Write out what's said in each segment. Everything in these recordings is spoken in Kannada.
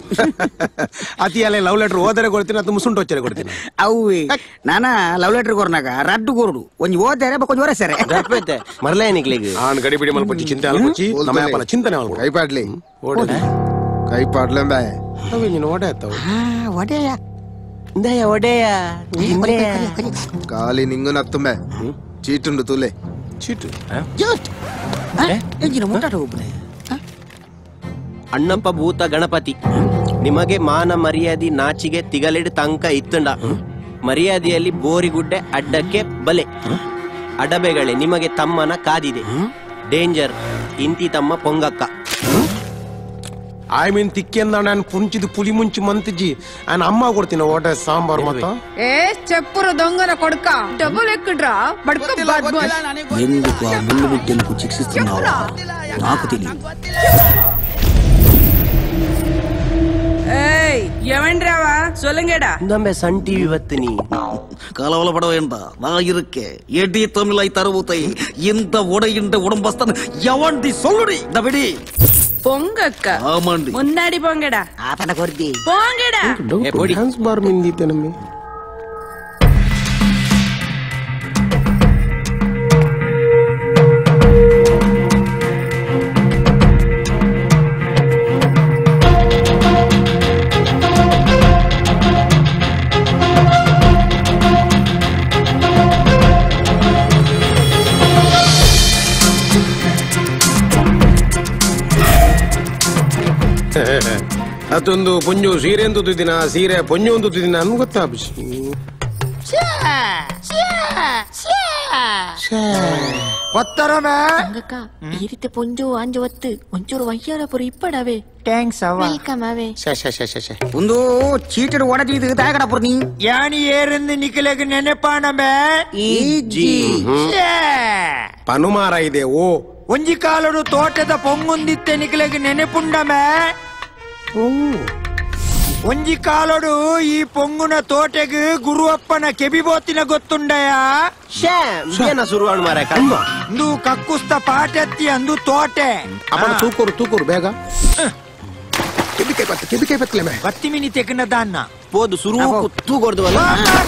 ಅತಿ ಅಲ್ಲೇ ಲವ್ ಲೆಟರ್ ಓದರೆ ಕೊಡ್ತೀನಿ ಅದು ಮುಸುಂಟು ವಚ್ಚರೆ ಕೊಡ್ತೀನಿ ಅವ್ವಿ ನಾನ ಲವ್ ಲೆಟರ್ ಕೊರ್ನಾಗ ರಡ್ಡು ಕೊರುಡು ಒಂಜಿ ಓದರೆ ಬಕೊಂಜಿ ಓರಸರೆ ಗರ್ಪೆತೆ ಮರ್ಲೆ ನಿಕ್ಲಿಗೆ ಆನ್ ಗಡಿ ಬಿಡಿ ಮಲ್ಪಚ್ಚಿ ಚಿಂತೆ ಅಲ್ಪಚ್ಚಿ ನಮ್ಮ ಯಾಪಲ ಚಿಂತನೆ ಮಲ್ಪು ಕೈಪಾಡ್ಲಿ ಓಡೆ ಕೈಪಾಡ್ಲೆ ಅವೆ ನೀನು ಓಡೆ ಆತವು ಒಡೆಯ ಇಂದಯ್ಯ ಒಡೆಯ ಕಾಲಿ ನಿಂಗು ನತ್ತುಂಬೆ ಚೀಟುಂಡು ತೂಲೆ ಚೀಟು ಎಂಜಿನ ಮುಂಟಾಟ ಒಬ್ಬನೇ ಅಣ್ಣಪ್ಪ ಭೂತ ಗಣಪತಿ ನಿಮಗೆ ಮಾನ ಮರ್ಯಾದೆ ನಾಚಿಗೆ ತಿಗಲಿಡ್ ತಂಕ ಇತ್ತಂಡ ಮರ್ಯಾದೆಯಲ್ಲಿ ಬೋರಿಗುಡ್ಡೆ ಅಡ್ಡಕ್ಕೆ ಬಲೆ ಅಡಬೆಗಳೇ ನಿಮಗೆ ತಮ್ಮನ ಕಾದಿದೆ ಡೇಂಜರ್ ಇಂತಿ ತಮ್ಮ ಪೊಂಗಕ್ಕ ಐ ಮೀನ್ ತಿಕ್ಕೆಂದ ನಾನು ಪುಂಚಿದು ಪುಲಿ ಮುಂಚಿ ಮಂತಿಜಿ ನಾನು ಅಮ್ಮ ಕೊಡ್ತೀನಿ ಓಟೆ ಸಾಂಬಾರ್ ಮತ್ತ చెప్పుర దొంగన కొడుక డబ్బులు ఎక్కుడ్రా బడుక ఎందుకు ఆ ముళ్ళు బిడ్డలకు శిక్షిస్తున్నావా నాకు తెలియదు ఏయ్ ఎవండ్రావా సొల్లుంగేడా நம்ப சன் டிவி வத்தினி கலவலப்பட வேண்டாம் நான் இருக்கேன் எடி தமிழை தருவத்தை இந்த உடையின்ற உடம்பஸ்தான் எவன்டி சொல்லுடி தவிடி పొంగక్క ஆமாண்டி మున్నాడి పొంగడా ఆపన కొర్ది పొంగడా ಡ್ಯಾನ್ಸ್ ಬಾರ್ ಮಿಂದಿತ್ತೆ ನಮ್ಮಿ ಅದೊಂದು ಪೊಂಜು ಸೀರೆ ಅಂತುತ್ತಿನ ಸೀರೆ ಪೊಂಜು ಅಂತುತ್ತಿನ ನನ್ಗೆ ಗೊತ್ತಾಬಿಸಿ ಅಂಗಕ್ಕ ಈ ರೀತಿ ಪೊಂಜು ಅಂಜು ಒತ್ತು ಒಂಚೂರು ವಯ್ಯಾರ ಪುರಿ ಇಪ್ಪಡವೆ ಥ್ಯಾಂಕ್ಸ್ ಅವ್ವ ವೆಲ್ಕಮ್ ಅವೇ ಒಂದು ಚೀಟರು ಒಡದಿದು ತಾಗಡ ಪುರ ನೀ ಯಾನಿ ಏರೆಂದು ನಿಖಿಲೆಗೆ ನೆನೆಪಾಣಬೆ ಈಜಿ ಪನುಮಾರ ಇದೆ ಓ ಒಂಜಿ ಕಾಲಡು ತೋಟದ ಪೊಂಗುಂದಿತ್ತೆ ನಿಖಿಲೆಗೆ ನೆನೆಪುಂಡಮೆ ಒಂಜಿ ಕಾಲಡು ಈ ಪೊಂಗುನ ತೋಟೆಗೆ ಗುರುವಪ್ಪನ ಕೆಬಿಬೋತಿನ ಗೊತ್ತುಂಡಯ ಏನ ಸುರುವಾಣು ಮಾರ ಕಲ್ಮ ಅಂದು ಕಕ್ಕುಸ್ತ ಪಾಟೆತ್ತಿ ಅಂದು ತೋಟೆ ಅಪ್ಪನ ತೂಕೋರು ಬೇಗ ಕೆಬಿಕೆ ಬತ್ತಲೆ ಮೇ ಬತ್ತಿ ಮಿನಿ ತೆಕ್ಕನ ದಾನ್ನ ಪೋದು ಸುರು ತೂಗೊಡ್ದು ಅಲ್ಲ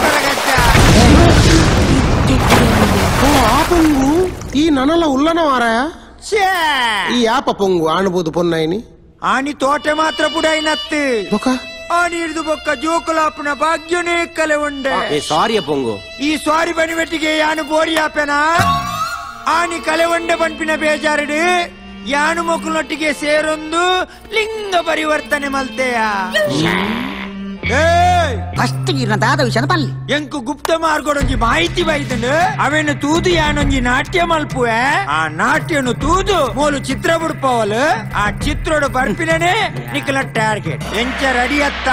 ಆ ಪೊಂಗು ಈ ನನಲ ಉಲ್ಲನ ಮಾರಾಯ ಈ ಯಾಪ ಪೊಂಗು ಆಣಬಹುದು ಪೊನ್ನೈನಿ ಆನಿ ತೋಟೆ ಮಾತ್ರ ಪುಡೈನತ್ತು ಆನಿ ಹಿಡಿದು ಬೊಕ್ಕ ಜೋಕುಲಾಪನ ಭಾಗ್ಯನೇ ಕಲೆ ಉಂಡೆ ಸಾರಿಯ ಪೊಂಗು ಈ ಸ್ವಾರಿ ಬನಿವೆಟ್ಟಿಗೆ ಯಾನು ಬೋರಿ ಆಪೆನ ಆನಿ ಕಲೆ ಉಂಡೆ ಬನ್ಪಿನ ಬೇಜಾರಡು ಯಾನು ಮಕ್ಕಳೊಟ್ಟಿಗೆ ಸೇರೊಂದು ಲಿಂಗ ಪರಿವರ್ತನೆ ಮಲ್ತೆಯ ಫಸ್ಟ್ ಗಿರ್ನ ದಾದ ವಿಷಯ ಬಲ್ಲಿ ಎಂಕು ಗುಪ್ತ ಮಾರ್ಗೊಡೊಂಜಿ ಮಾಹಿತಿ ಬೈತಂಡು ಅವೇನು ತೂದು ಯಾನೊಂಜಿ ನಾಟ್ಯ ಮಲ್ಪುವೆ ಆ ನಾಟ್ಯನು ತೂದು ಮೂಲು ಚಿತ್ರ ಬಿಡ್ಪವಲು ಆ ಚಿತ್ರೋಡು ಬರ್ಪಿನೇ ನಿಖಲ ಟಾರ್ಗೆಟ್ ಎಂಚ ರೆಡಿ ಅತ್ತ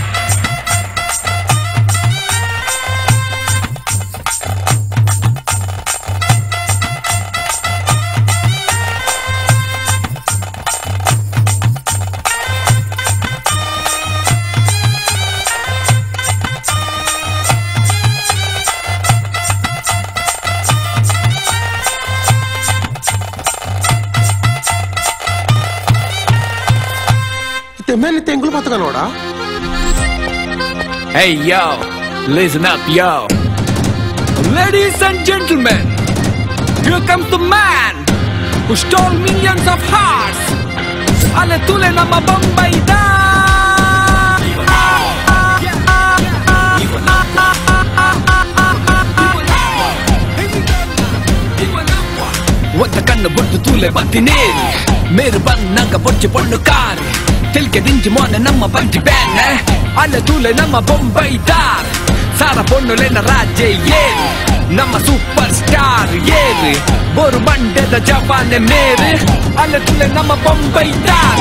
ಮೇಲೆ ತೆಂಗುಲು ಪತ್ತಕ ನೋಡ Hey yo, listen up yo. Ladies and gentlemen, here comes the man who stole millions of hearts. Ale tule nama Bombay da. What ಕಣ್ಣು ಬೊಟ್ಟು ತೂಲೆ ಬತ್ತಿನೇರಿ ಮೇರು ಬನ್ನಂಗ ಬೊಚ್ಚಿ ಪೊಣ್ಣು ಕಾರ್ ತಿಲ್ಕೆ ದಿಂಜಿ ಮೊನ್ನೆ ನಮ್ಮ ಬಂಟಿ ಬ್ಯಾನ್ ಅಲ್ಲ ತೂಲೆ ನಮ್ಮ ಬೊಂಬೈ ದಾರ್ ಸಾರ ಪೊಣ್ಣುಲೆನ ರಾಜ್ಯ ಏರು ನಮ್ಮ ಸೂಪರ್ ಸ್ಟಾರ್ ಏರು ಬೋರು ಮಂಡ್ಯದ ಜವಾನೆ ಮೇರು ಅಲ್ಲ ತೂಲೆ ನಮ್ಮ ಬೊಂಬೈ ದಾರ್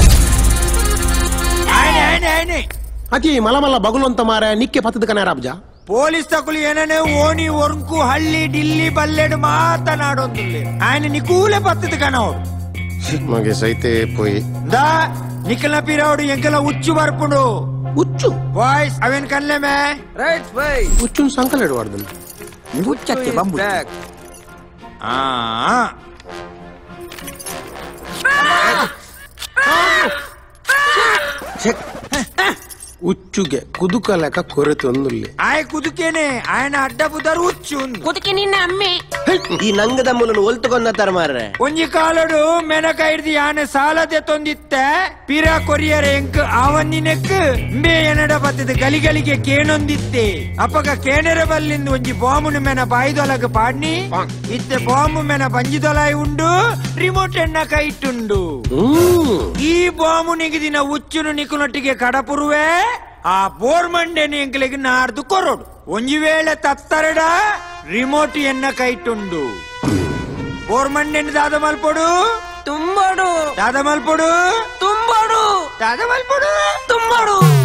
ಅತಿ ಮಲಮಲ್ಲ ಬಗುಲು ಅಂತ ಮಾರ ನಿಕ್ಕೆ ಪತ್ತದ ಕನ ರಾಬ್ಜ ಪೊಲೀಸ್ ತಕುಲು ಏನನೆ ಓಣಿ ಒರ್ಕು ಹಳ್ಳಿ ಡಿಲ್ಲಿ ಬಲ್ಲೆಡು ಮಾತನಾಡೊಂದಿಲ್ಲ ఆయన ನಿಕೂಲೆ ಪತ್ತದ ಕನೋಡು ಮಗೆ ಸೈತೆ ಪೋಯಿ దా నిఖిల పీరావుడు ఎంకల ఉచ్చు వరపుడు ఉచ్చు వాయిస్ అవేన్ కన్లేమే రైట్ బై ఉచ్చును సంకలేడు వాడదు ಉಚ್ಚತ್ತೆ ಬಂಬು ಉಚ್ಚುಗೆ ಕುದುಕ ಲೆಕ್ಕ ಕೊರೆತೊಂದುಲ್ಲೆ ಆಯ ಕುದುಕೇನೆ ಆಯನ ಅಡ್ಡ ಬುದರ್ ಹುಚ್ಚು ಕುದಕ್ಕೆ ನಿನ್ನ ಅಮ್ಮೆ ಈ ನಂಗದ ಮೂಲನು ಒಲ್ತುಕೊಂಡತ್ತಾರ ಮಾರ್ರೆ ಒಂಜಿ ಕಾಲಡು ಮೆನಕ ಹಿಡ್ದಿ ಆನೆ ಸಾಲದೆ ತೊಂದಿತ್ತೆ ಪಿರ ಕೊರಿಯರ ಎಂಕ್ ಆವನ್ನಿನೆಕ್ ಮೇ ಎನಡ ಬತ್ತದ ಗಲಿಗಳಿಗೆ ಕೇಣೊಂದಿತ್ತೆ ಅಪ್ಪಗ ಕೇಣರ ಬಲ್ಲಿಂದ ಒಂಜಿ ಬಾಂಬುನು ಮೆನ ಬಾಯಿದೊಲಗ ಪಾಡ್ನಿ ಇತ್ತೆ ಬಾಂಬು ಮೆನ ಬಂಜಿದೊಲಾಯಿ ಉಂಡು ರಿಮೋಟ್ ಎನ್ನ ಕೈಟ್ಟುಂಡು ಈ ಬಾಂಬು ನಿಗಿದಿನ ಹುಚ್ಚುನು ನಿಕುನೊಟ್ಟಿಗೆ ಕಡಪುರುವೆ ಆ ಬೋರ್ಮಂಡೆನ ಎಂಕ್ಲೆಗೆ ನಾರ್ದು ಕೊರೋಡು ಒಂಜಿ ವೇಳೆ ತತ್ತರಡ ರಿಮೋಟ್ ಎನ್ನ ಕೈಟ್ಟುಂಡು ಬೋರ್ಮಂಡೆನ ದಾದ ಮಲ್ಪೊಡು ತುಂಬಾಡು ದಾದ ಮಲ್ಪೊಡು ತುಂಬಾಡು ದಾದ ಮಲ್ಪೊಡು ತುಂಬಾಡು